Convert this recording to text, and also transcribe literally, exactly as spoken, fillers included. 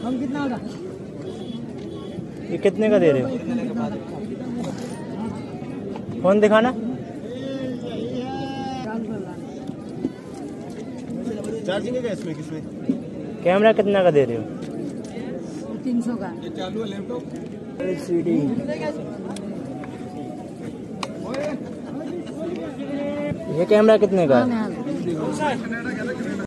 हम कितना होगा? ये कितने का दे रहे हो? फोन दिखाना। चार्जिंग है क्या इसमें? किसमें? कैमरा कितना का दे रहे हो? तीन सौ का। ये चालू है लैपटॉप। एलसीडी। ये कैमरा कितने का?